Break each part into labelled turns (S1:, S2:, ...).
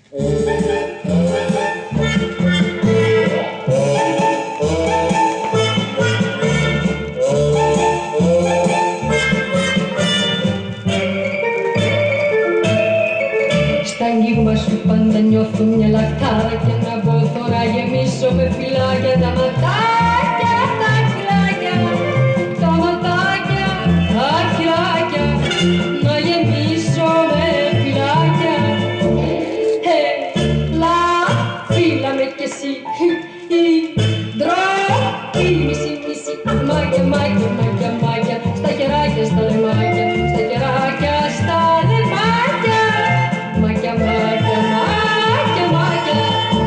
S1: Στα αγγίγμα σου πάντα νιώθω μια λαχτάρα και να μπω τώρα γεμίσω με φυλάκια τα ματάκια, τα χιλάκια, τα ματάκια, τα χιλάκια, να γεμίσω με φυλάκια. Έλα, φύλα με κι εσύ, ντροπή, μισή, μισή, μάγια, μάγια, μάγια, μάγια, στα κεράκια, στα λεμάκια, στα κεράκια, στα λεμάκια. Μάγια, μάγια, μάγια, μάγια.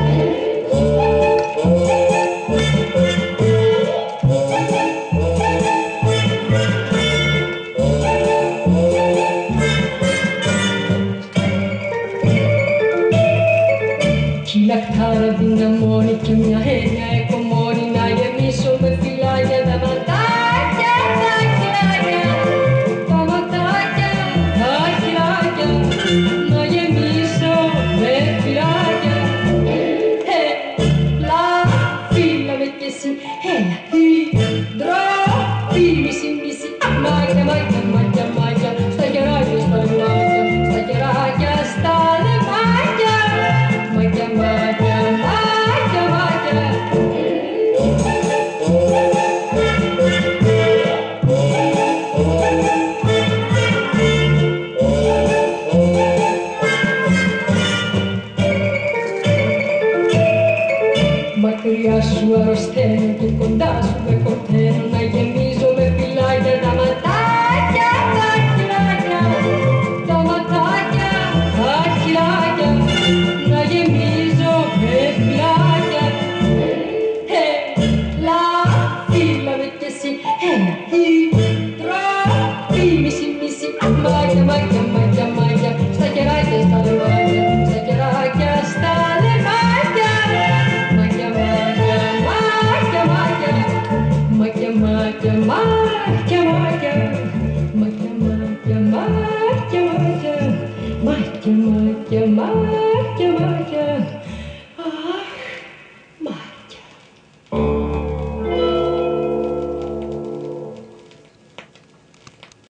S1: Κι η λαχτάρα δυναμώνει και μια έννοια εκομώνει να γεμίσω με φυλάκια τα ματάκια, τα χιλάκια, τα ματάκια, τα χιλάκια, να γεμίσω με φυλάκια. Έλα, φύλα με κι εσύ, έλα, ντροπή, μισή, μισή, μάγια, μάγια, μάγια, μάγια, στα κεράκια, στα λεμάκια, στα κεράκια, στα λεμάκια, μάγια, μάγια, μάγια, μάγια. Μακριά σου αρρωσταίνω και κοντά σου με κορταίνω να γεμίζω με φυλάκια τα ματάκια, τα χιλάκια, τα ματάκια, τα χιλάκια, να γεμίζω με φυλάκια. Έλα, φύλα με κι εσύ, έλα, ντροπή, μισή, μισή, μάγια, μάγια, μάγια, μάγια, στα κεράκια, στα λεμάκια, στα κεράκια, στα λεμάκια. Μάγια, μάγια, μάγια, μάγια, μάγια, μάγια, μάγια, μάγια, μάγια, μάγια, μάγια, μάγια, μάγια, μάγια, μάγια, μάγια.